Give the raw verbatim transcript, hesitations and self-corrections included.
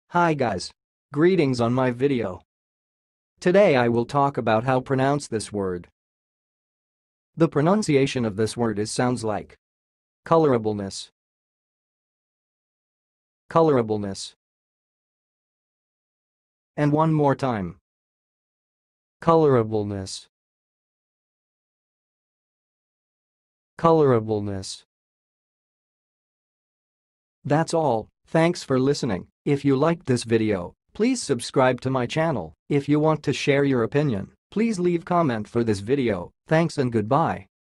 Hi guys. Greetings on my video. Today I will talk about how pronounce this word. The pronunciation of this word is sounds like colorableness, colorableness. And one more time. Colorableness, colorableness. That's all. Thanks for listening. If you liked this video, please subscribe to my channel. If you want to share your opinion, please leave comment for this video. Thanks and goodbye.